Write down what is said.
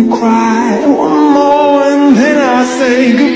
cry. One more and then I say goodbye.